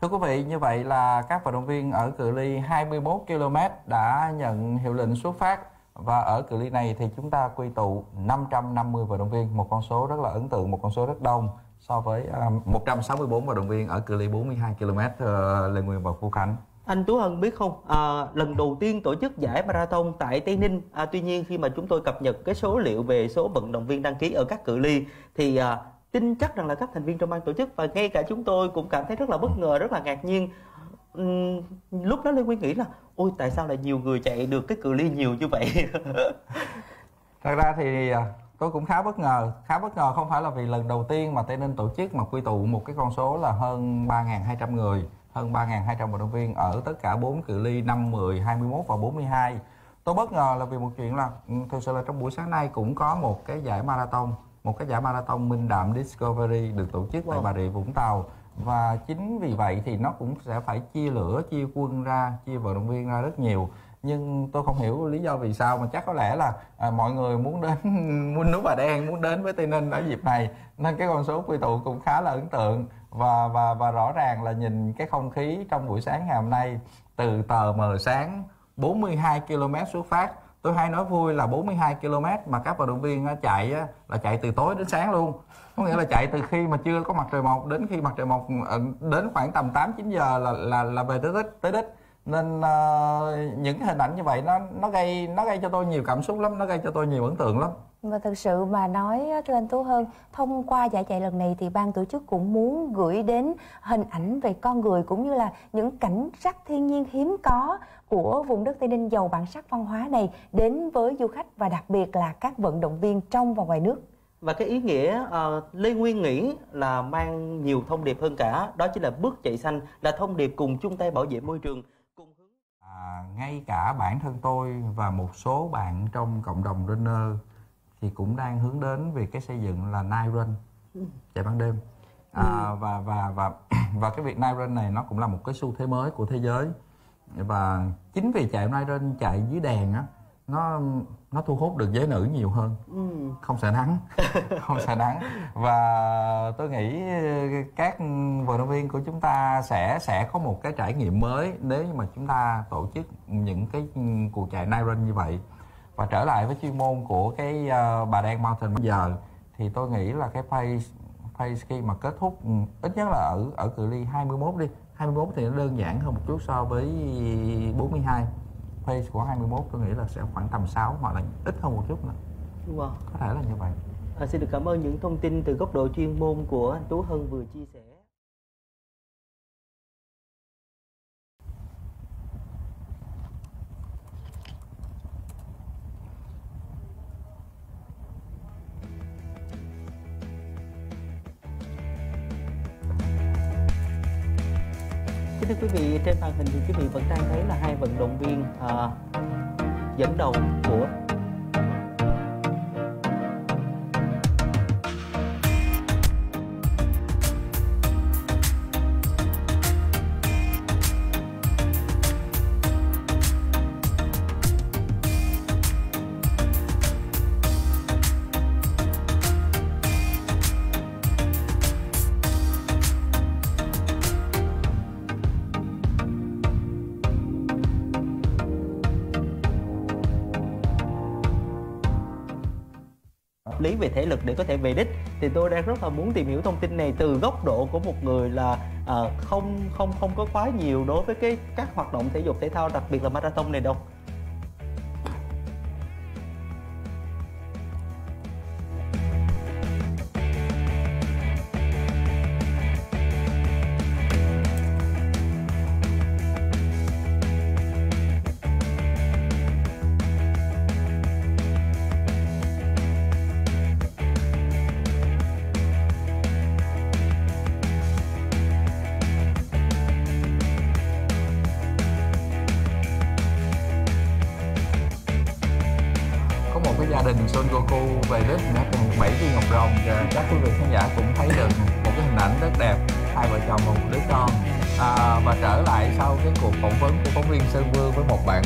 Thưa quý vị, như vậy là các vận động viên ở cự ly 21 km đã nhận hiệu lệnh xuất phát. Và ở cự ly này thì chúng ta quy tụ 550 vận động viên, một con số rất là ấn tượng, một con số rất đông so với 164 vận động viên ở cự ly 42 km. Lê Nguyên và Phú Khánh. Anh Tú Hân biết không, lần đầu tiên tổ chức giải marathon tại Tây Ninh, tuy nhiên khi mà chúng tôi cập nhật cái số liệu về số vận động viên đăng ký ở các cự ly thì tin chắc rằng là các thành viên trong ban tổ chức và ngay cả chúng tôi cũng cảm thấy rất là bất ngờ, rất là ngạc nhiên. Lúc đó Lê Nguyên nghĩ là ôi tại sao lại nhiều người chạy được cái cự ly nhiều như vậy. Thật ra thì tôi cũng khá bất ngờ không phải là vì lần đầu tiên mà Tây Ninh tổ chức mà quy tụ một cái con số là hơn 3.200 người, hơn 3.200 vận động viên ở tất cả 4 cự ly 5, 10, 21 và 42. Tôi bất ngờ là vì một chuyện là thực sự là trong buổi sáng nay cũng có một cái giải marathon Minh Đạm Discovery được tổ chức tại Bà Rịa Vũng Tàu. Và chính vì vậy thì nó cũng sẽ phải chia lửa, chia quân ra, chia vận động viên ra rất nhiều. Nhưng tôi không hiểu lý do vì sao, mà chắc có lẽ là mọi người muốn đến Núi Bà Đen, muốn đến với Tây Ninh ở dịp này, nên cái con số quy tụ cũng khá là ấn tượng. Và rõ ràng là nhìn cái không khí trong buổi sáng ngày hôm nay, từ tờ mờ sáng 42 km xuất phát. Tôi hay nói vui là 42 km mà các vận động viên chạy là chạy từ tối đến sáng luôn. Có nghĩa là chạy từ khi mà chưa có mặt trời mọc đến khi mặt trời mọc, đến khoảng tầm 8-9 giờ là về tới đích. Nên những hình ảnh như vậy nó gây cho tôi nhiều cảm xúc lắm, nó gây cho tôi nhiều ấn tượng lắm. Và thực sự mà nói thưa anh Tú Hân, thông qua giải chạy lần này thì ban tổ chức cũng muốn gửi đến hình ảnh về con người cũng như là những cảnh sắc thiên nhiên hiếm có của vùng đất Tây Ninh giàu bản sắc văn hóa này đến với du khách và đặc biệt là các vận động viên trong và ngoài nước. Và cái ý nghĩa Lê Nguyên nghĩ là mang nhiều thông điệp hơn cả, đó chính là bước chạy xanh, là thông điệp cùng chung tay bảo vệ môi trường. Ngay cả bản thân tôi và một số bạn trong cộng đồng runner thì cũng đang hướng đến việc cái xây dựng là night run, chạy ban đêm. Và cái việc night run này nó cũng là một cái xu thế mới của thế giới. Và chính vì chạy night run, chạy dưới đèn á, nó thu hút được giới nữ nhiều hơn, không sợ nắng. Không sợ nắng. Và tôi nghĩ các vận động viên của chúng ta sẽ có một cái trải nghiệm mới nếu như mà chúng ta tổ chức những cái cuộc chạy night run như vậy. Và trở lại với chuyên môn của cái Bà Đen Mountain bây giờ thì tôi nghĩ là cái pace khi mà kết thúc ít nhất là ở cự ly 21 đi. 21 thì nó đơn giản hơn một chút so với 42. Pace của 21 tôi nghĩ là sẽ khoảng tầm 6 hoặc là ít hơn một chút nữa. Có thể là như vậy. Xin được cảm ơn những thông tin từ góc độ chuyên môn của anh Tú Hân vừa chia sẻ. Thưa quý vị, trên màn hình thì quý vị vẫn đang thấy là hai vận động viên dẫn đầu của lý về thể lực để có thể về đích, thì tôi đang rất là muốn tìm hiểu thông tin này từ góc độ của một người là không có quá nhiều đối với các hoạt động thể dục thể thao, đặc biệt là marathon này đâu. Gia đình Son Goku về đích đã cùng 7 viên ngọc rồng. Các quý vị khán giả cũng thấy được một cái hình ảnh rất đẹp, hai vợ chồng và một đứa con. Và trở lại sau cái cuộc phỏng vấn của phóng viên Sơn Vương với một bạn.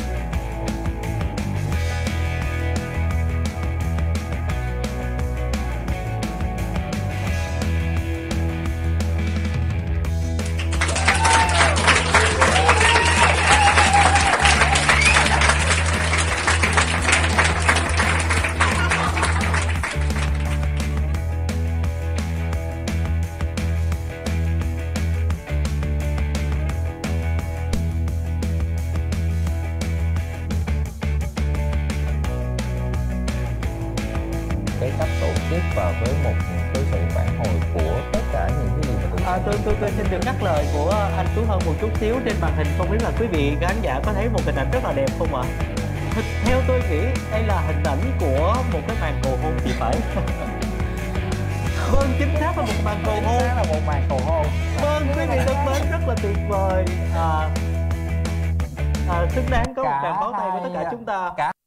tôi xin được ngắt lời của anh Tú Hân một chút xíu. Trên màn hình không biết là quý vị khán giả có thấy một hình ảnh rất là đẹp không ạ? Theo tôi nghĩ đây là hình ảnh của một cái màn cầu hôn thì phải. Vâng, chính xác là một màn cầu hôn. Là một màn cầu hôn. Vâng, quý vị thân mến, rất là tuyệt vời. Xứng đáng có một tràng pháo tay của tất cả chúng ta.